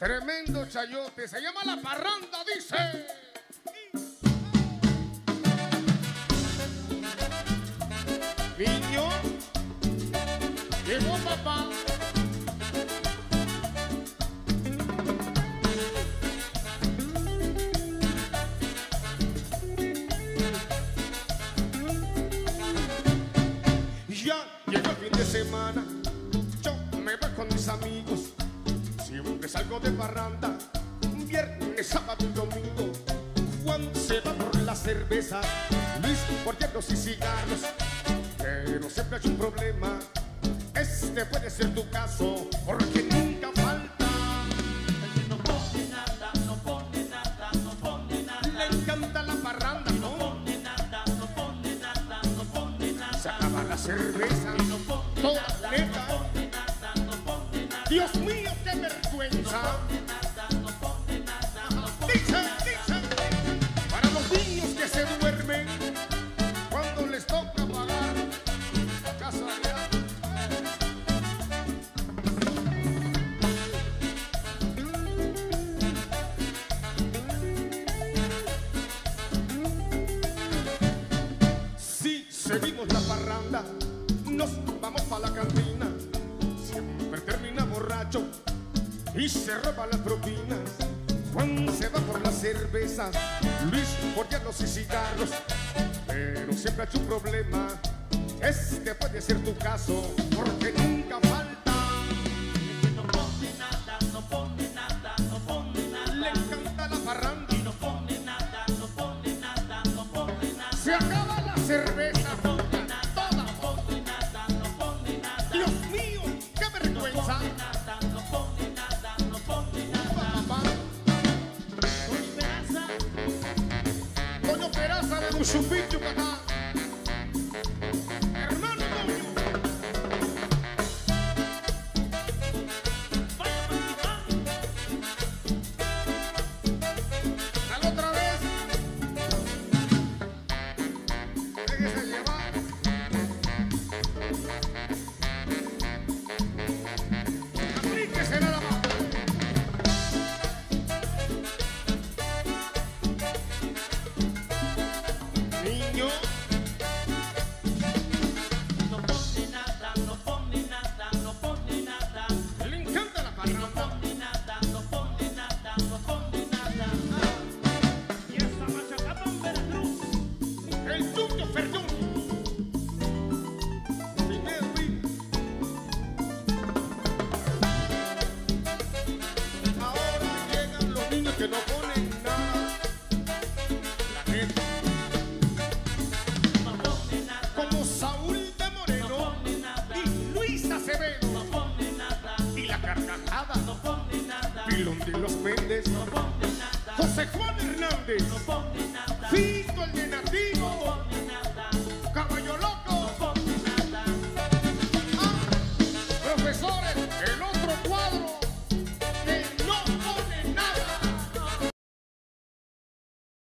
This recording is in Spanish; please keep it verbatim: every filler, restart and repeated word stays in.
Tremendo chayote, se llama La Parranda, dice. Niño, llegó papá. Ya llegó el fin de semana, yo me voy con mis amigos. Siempre salgo de parranda, viernes, sábado y domingo. Juan se va por la cerveza, Luis por hielos y cigarros. Pero siempre hay un problema, este puede ser tu caso, porque nunca falta el que no pone nada, no pone nada, no pone nada. Le encanta la parranda, ¿no? No pone nada, no pone nada, no pone nada. Se acaba la cerveza, No pone toda nada, neta. no pone nada, no pone nada. Dios mío, qué vergüenza. No pone nada, no pone nada, no pone Dice, nada. dice, para los niños que se duermen cuando les toca pagar la casa de agua. Si seguimos la parranda, nos vamos para la cantina. Siempre termina borracho y se roba las propinas. Juan se va por las cervezas, Luis por hielos y cigarros. Pero siempre hay un problema, este puede ser tu caso, porque nunca falta. El que no pone nada, no pone nada, no pone nada. Le encanta la parranda, Y no pone nada, no pone nada, no pone nada. se acaba la cerveza, No pone nada, toda. no pone nada, no pone nada. Dios mío, qué No vergüenza. pone nada, no pone nada, no pone nada. Papá, Con Peraza, Doña Peraza de Musupichu, papá. Hermano Toño, vaya participando. dale otra vez. Déjese llevar. Aplíquese nada más. Niño, No pone nada, no pone nada, no pone nada. le encanta la No parranda. pone nada, no pone nada, no pone nada. Y esa machacapa en Veracruz. El Tuño Perdón. Primero, Luis. Ahora llegan los niños que no ponen nada. La gente, No pone nada, como Saúl de no Moreno pone nada, y Luis Acevedo. no pone nada, Y la carcajada, no pone nada, Pilón de los Méndez, no pone nada, José Juan Hernández. no pone